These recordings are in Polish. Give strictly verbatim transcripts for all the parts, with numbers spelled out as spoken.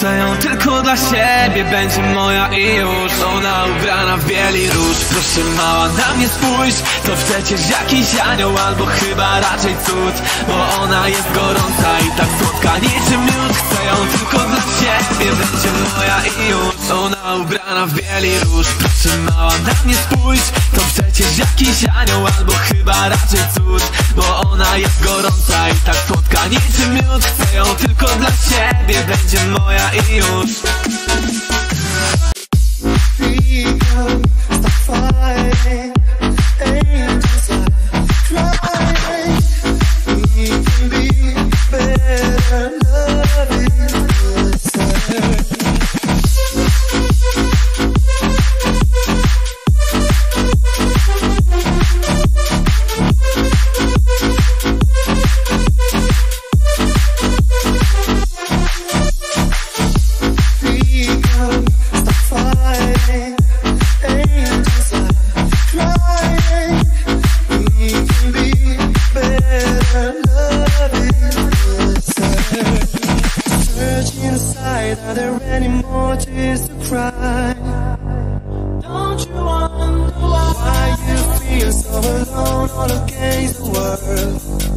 Chcę ją tylko dla siebie, będzie moja i już. Ona ubrana w bieli róż. Proszę mała, na mnie spójrz. To przecież jakiś anioł, albo chyba raczej cud. Bo ona jest gorąca i tak słodka niczym miód. Chcę ją tylko dla siebie, będzie moja i już. Ona ubrana w bieli róż. Proszę mała, na mnie spójrz. To przecież jakiś anioł, albo chyba raczej cud. Bo ona jest gorąca i tak słodka niczym miód. Chcę ją tylko dla siebie, będzie moja i już. Are there any more tears to cry? Don't you wonder why you feel so alone all against the world?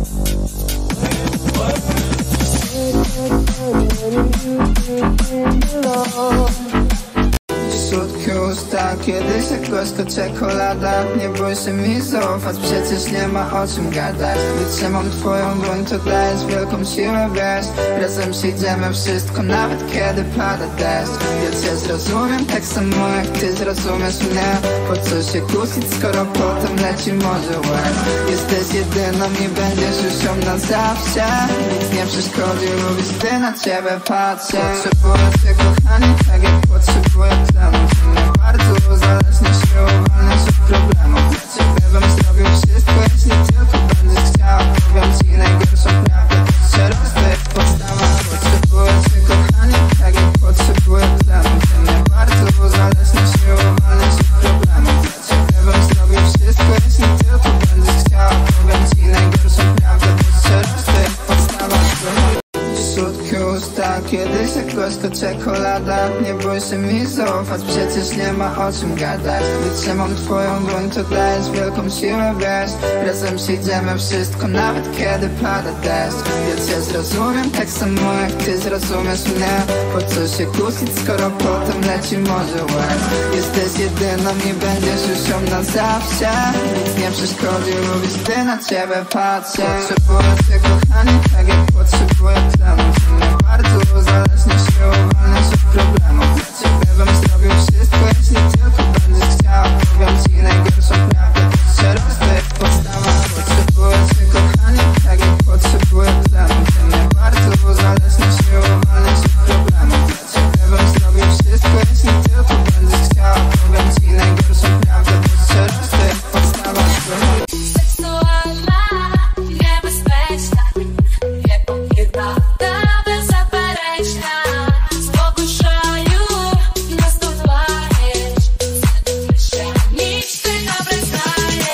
Słodkie usta, kiedyś jak gorzka czekolada. Nie bój się mi zaufać, przecież nie ma o czym gadać. Wytrzymam twoją dłoń, to dajesz wielką siłę, wiesz. Razem przyjdziemy wszystko, nawet kiedy pada deszcz. Ja cię zrozumiem, tak samo jak ty zrozumiesz mnie. Po co się kusić, skoro potem leci może łeb. Jesteś jedyną i będziesz już ją na zawsze. Nic nie przeszkodzi, lubisz, gdy na ciebie patrzę. Potrzebuję cię, kochanie, tak jak potrzebuję tlenu. Mnie bardzo uzależnię się, uwalniasz od problemów. Dla ciebie bym zrobił wszystko, jeśli tylko będziesz chciała. Powiem ci najgorszą prawdę, to się rozdaje podstawa. Potrzebuję cię, kochanie, tak jak potrzebuję tlenu. Mnie bardzo uzależnię się, uwalniasz od problemów. Dla ciebie bym zrobił wszystko, jeśli tylko będziesz chciała. Powiem ci najgorszą prawdę, to się rozdaje podstawa. Słodkie usta, kiedyś jak gorzka czekolada. Nie bój się mi zaufać, przecież nie ma o czym gadać. Wytrzymam twoją dłoń, to dajesz wielką siłę, wiesz. Razem przyjdziemy wszystko, nawet kiedy pada deszcz. Ja cię zrozumiem, tak samo jak ty zrozumiesz mnie. Po co się kusić, skoro potem leci może łeb. Jesteś jedyną i będziesz już ją na zawsze. Nic nie przeszkodzi, lubisz, gdy na ciebie patrzę. Potrzebuję cię, kochanie, tak jak potrzebuję tlenu. Mnie bardzo